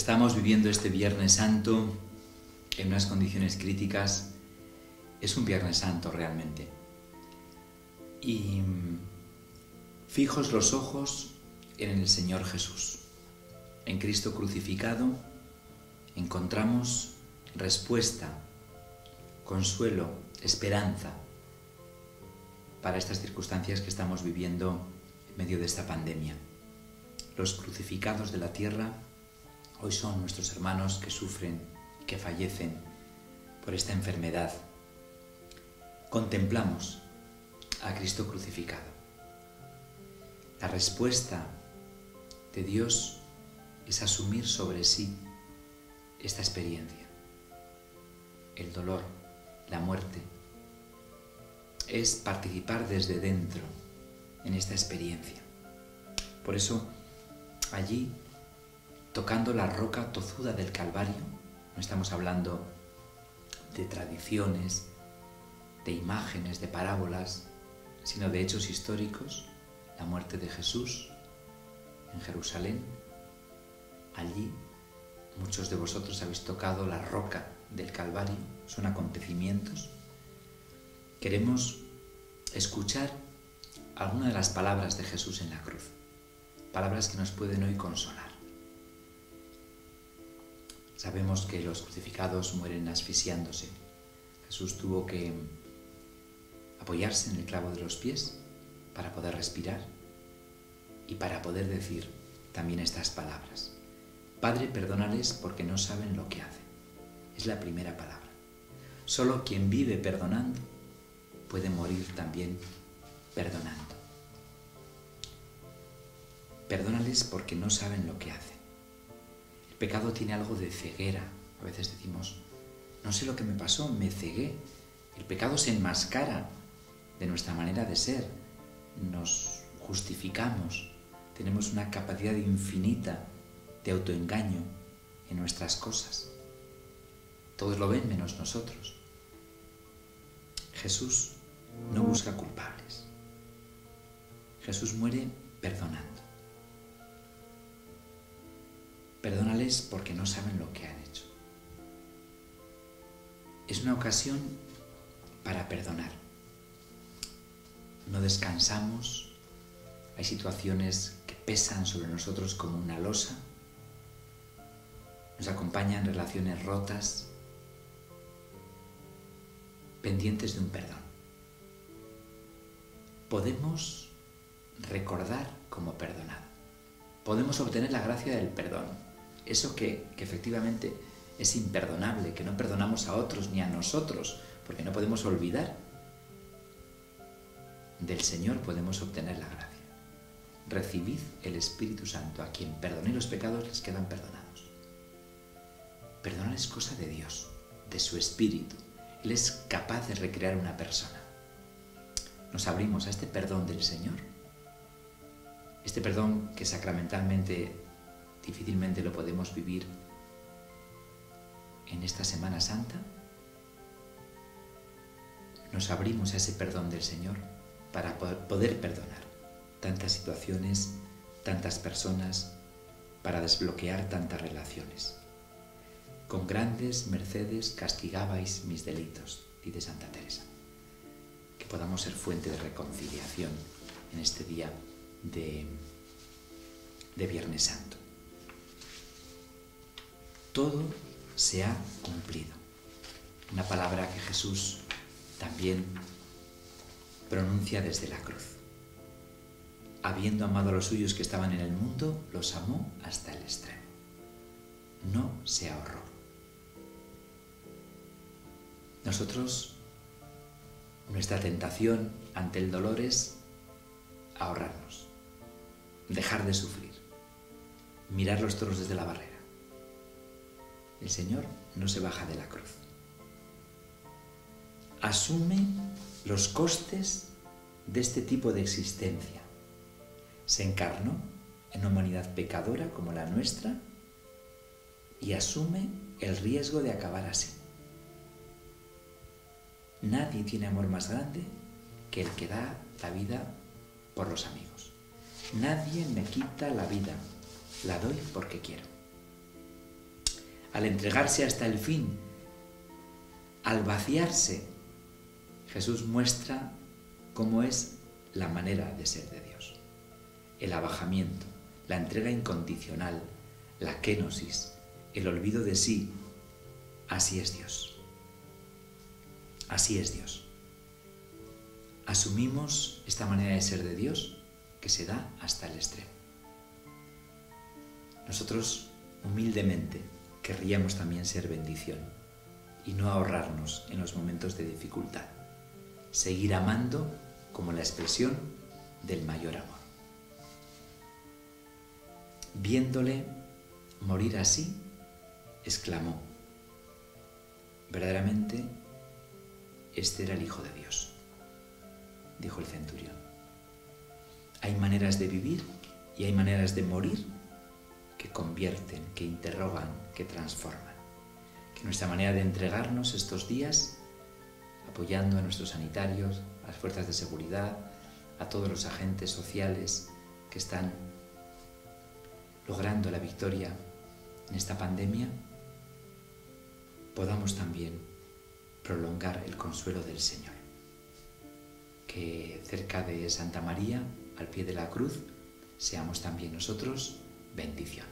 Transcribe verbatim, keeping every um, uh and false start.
estamos viviendo este Viernes Santo en unas condiciones críticas. Es un Viernes Santo realmente. Y fijos los ojos en el Señor Jesús. En Cristo crucificado encontramos respuesta, consuelo, esperanza para estas circunstancias que estamos viviendo en medio de esta pandemia. Los crucificados de la tierra hoy son nuestros hermanos que sufren, que fallecen por esta enfermedad. Contemplamos a Cristo crucificado. La respuesta de Dios es asumir sobre sí esta experiencia. El dolor, la muerte, es participar desde dentro en esta experiencia. Por eso, allí, tocando la roca tozuda del Calvario, no estamos hablando de tradiciones, de imágenes, de parábolas, sino de hechos históricos, la muerte de Jesús en Jerusalén. Allí muchos de vosotros habéis tocado la roca del Calvario, son acontecimientos. Queremos escuchar alguna de las palabras de Jesús en la cruz, palabras que nos pueden hoy consolar. Sabemos que los crucificados mueren asfixiándose. Jesús tuvo que apoyarse en el clavo de los pies para poder respirar y para poder decir también estas palabras. Padre, perdónales porque no saben lo que hacen. Es la primera palabra. Solo quien vive perdonando puede morir también perdonando. Perdónales porque no saben lo que hacen. El pecado tiene algo de ceguera. A veces decimos, no sé lo que me pasó, me cegué. El pecado se enmascara de nuestra manera de ser. Nos justificamos. Tenemos una capacidad infinita de autoengaño en nuestras cosas. Todos lo ven menos nosotros. Jesús no busca culpables. Jesús muere perdonando. Perdónales porque no saben lo que han hecho. Es una ocasión para perdonar. No descansamos. Hay situaciones que pesan sobre nosotros como una losa. Nos acompañan relaciones rotas, pendientes de un perdón. Podemos recordar como perdonado. Podemos obtener la gracia del perdón. Eso que, que efectivamente es imperdonable, que no perdonamos a otros ni a nosotros, porque no podemos olvidar. Del Señor podemos obtener la gracia. Recibid el Espíritu Santo. A quien perdoné los pecados les quedan perdonados. Perdonar es cosa de Dios, de su Espíritu. Él es capaz de recrear una persona. Nos abrimos a este perdón del Señor. Este perdón que sacramentalmente difícilmente lo podemos vivir en esta Semana Santa. Nos abrimos a ese perdón del Señor para poder perdonar tantas situaciones, tantas personas, para desbloquear tantas relaciones. Con grandes mercedes castigabais mis delitos, dice Santa Teresa. Que podamos ser fuente de reconciliación en este día de, de Viernes Santo. Todo se ha cumplido. Una palabra que Jesús también pronuncia desde la cruz. Habiendo amado a los suyos que estaban en el mundo, los amó hasta el extremo. No se ahorró. Nosotros, nuestra tentación ante el dolor es ahorrarnos, dejar de sufrir, mirar los toros desde la barrera. El Señor no se baja de la cruz. Asume los costes de este tipo de existencia. Se encarnó en una humanidad pecadora como la nuestra y asume el riesgo de acabar así. Nadie tiene amor más grande que el que da la vida por los amigos. Nadie me quita la vida, la doy porque quiero. al entregarse hasta el fin, al vaciarse, Jesús muestra cómo es la manera de ser de Dios. El abajamiento, la entrega incondicional, la kénosis, el olvido de sí. Así es Dios. Así es Dios. Asumimos esta manera de ser de Dios que se da hasta el extremo. Nosotros, humildemente, querríamos también ser bendición y no ahorrarnos en los momentos de dificultad. Seguir amando como la expresión del mayor amor. Viéndole morir así, exclamó: verdaderamente, este era el Hijo de Dios. Dijo el centurión. Hay maneras de vivir y hay maneras de morir que convierten, que interrogan, que transforman. Que nuestra manera de entregarnos estos días, apoyando a nuestros sanitarios, a las fuerzas de seguridad, a todos los agentes sociales que están logrando la victoria en esta pandemia, podamos también prolongar el consuelo del Señor. Que cerca de Santa María, al pie de la cruz, seamos también nosotros bendición.